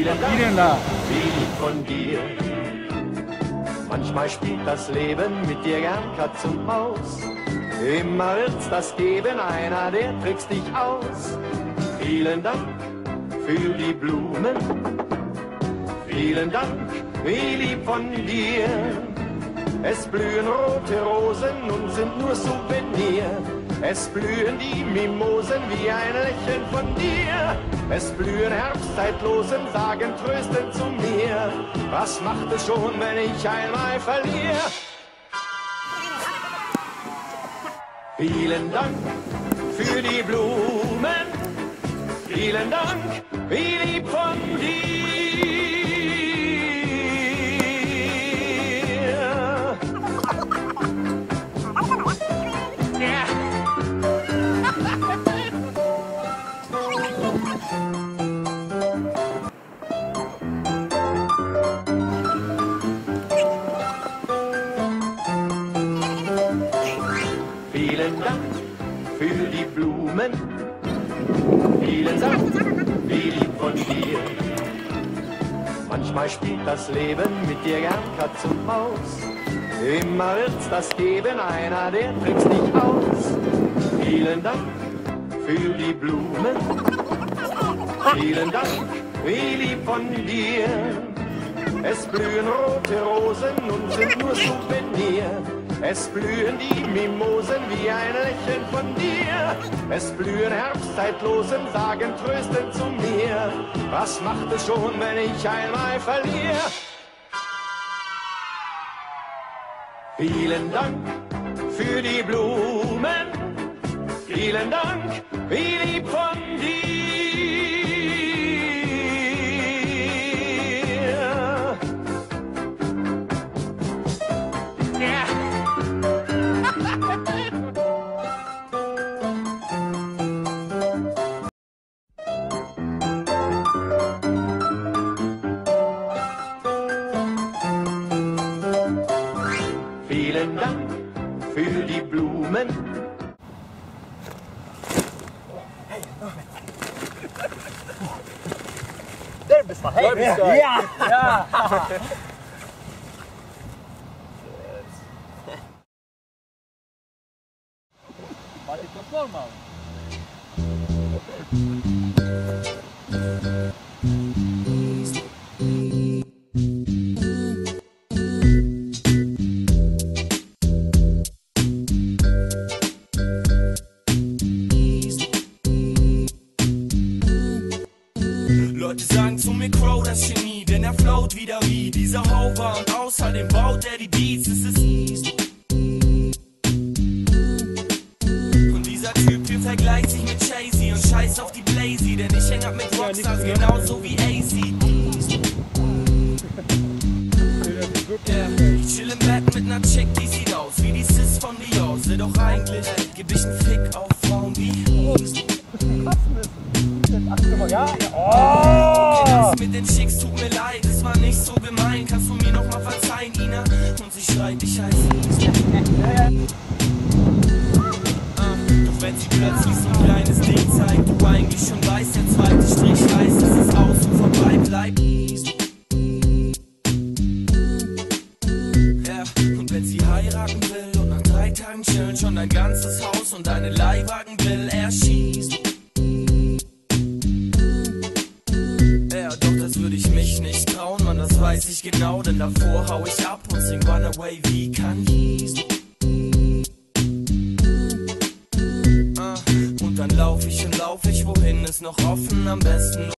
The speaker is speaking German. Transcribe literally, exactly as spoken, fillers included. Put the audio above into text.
Vielen Dank, wie lieb von dir. Manchmal spielt das Leben mit dir gern Katz und Maus. Immer wird's das geben, einer, der trickst dich aus. Vielen Dank für die Blumen. Vielen Dank, wie lieb von dir. Es blühen rote Rosen und sind nur Souvenir. Es blühen die Mimosen wie ein Lächeln von dir. Es blühen Herbstzeitlosen, sagen tröstend zu mir. Was macht es schon, wenn ich einmal verliere? Vielen Dank für die Blumen. Vielen Dank, wie lieb von dir. Vielen Dank für die Blumen. Vielen Dank, wie lieb von dir. Manchmal spielt das Leben mit dir gern Katz und Maus. Immer wird's das geben, einer, der trickst dich aus. Vielen Dank für die Blumen. Vielen Dank, wie lieb von dir. Es blühen rote Rosen und sind nur Souvenir. Es blühen die Mimosen wie ein Lächeln von dir. Es blühen Herbstzeitlosen, sagen tröstend zu mir. Was macht es schon, wenn ich einmal verliere? Vielen Dank für die Blumen. Vielen Dank, wie lieb von dir. Vielen Dank für die Blumen. Der bist du. Hey, bist du. Ja. Ja. Warte, ich muss mal machen. Leute sagen zu mir Crow, das Genie, denn er float wieder wie dieser Hover und außerdem baut er die Beats, es ist und dieser Typ hier vergleicht sich mit Jay-Z und scheiß auf die Blazy, denn ich häng ab mit Rockstars genauso wie A C D. Yeah. Ich chill im Bett mit ner Chick, die sieht aus wie die Sis von Dior, doch eigentlich geb ich nen Fick auf Frauen wie Ja? Oh! Okay, das mit den Chicks tut mir leid, es war nicht so gemein. Kannst du mir noch mal verzeihen, Ina? Und sie schreit, ich heiße uh, doch wenn sie plötzlich so ein kleines Ding zeigt, du eigentlich schon weißt, der zweite Strich heißt, dass es aus und vorbei bleibt. Ja, und wenn sie heiraten will und nach drei Tagen chillen schon dein ganzes Haus und deine Leihwagen will, er schießt. Würde ich mich nicht trauen, Mann, das weiß ich genau, denn davor hau ich ab und sing Runaway wie Kanye. Uh, und dann lauf ich und lauf ich, wohin ist noch offen, am besten